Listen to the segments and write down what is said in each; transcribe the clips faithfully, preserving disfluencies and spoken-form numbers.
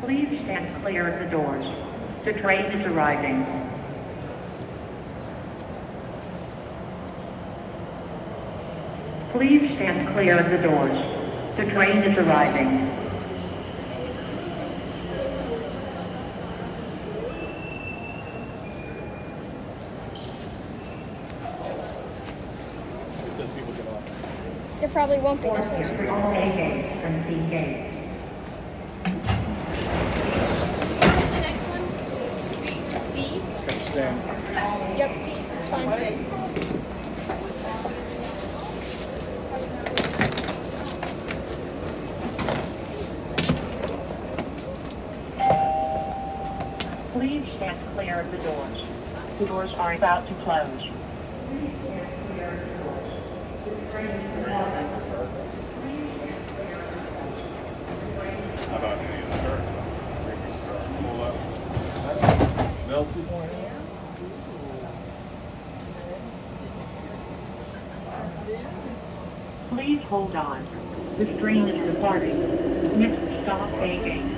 Please stand clear of the doors. The train is arriving. Please stand clear of the doors. The train is arriving. It probably won't be this All season. A gates and B gates. The next one, B. B. Yep, it's fine. Please stand clear of the doors. The doors are about to close. How about any of the shirts? Pull up. Mel two point oh. Please hold on. This train is departing. Next stop, A gate.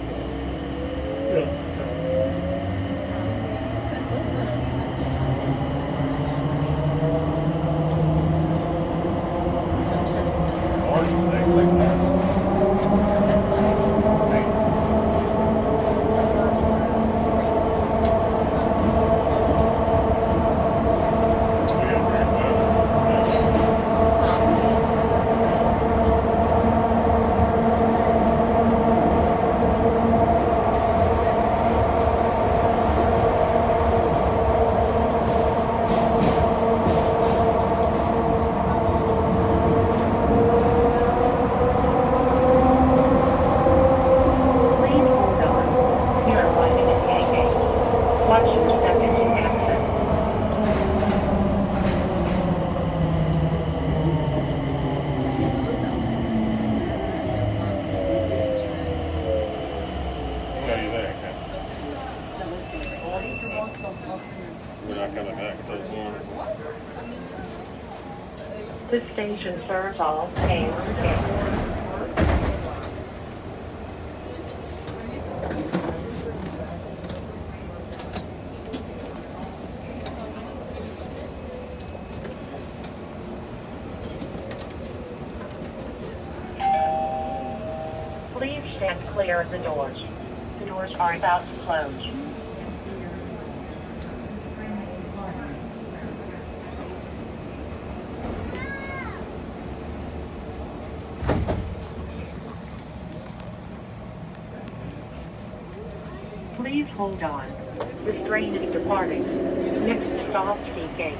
This station serves all A and B. Please stand clear of the doors. The doors are about to close. Please hold on. This train is departing. Next stop, C gate.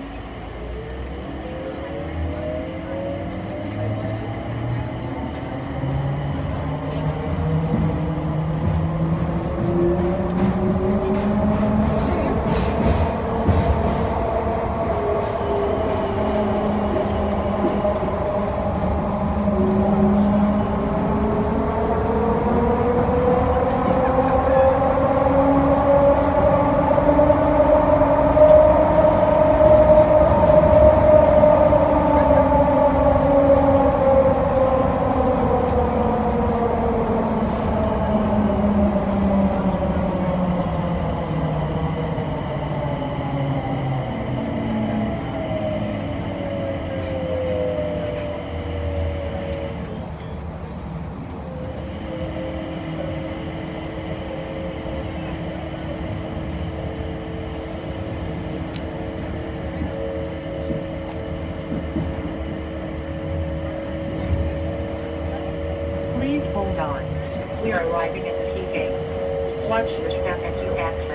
Please hold on. We are arriving at the C gate. Watch your step as you exit.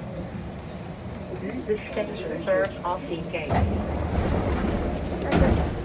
This station serves all C gates. Perfect.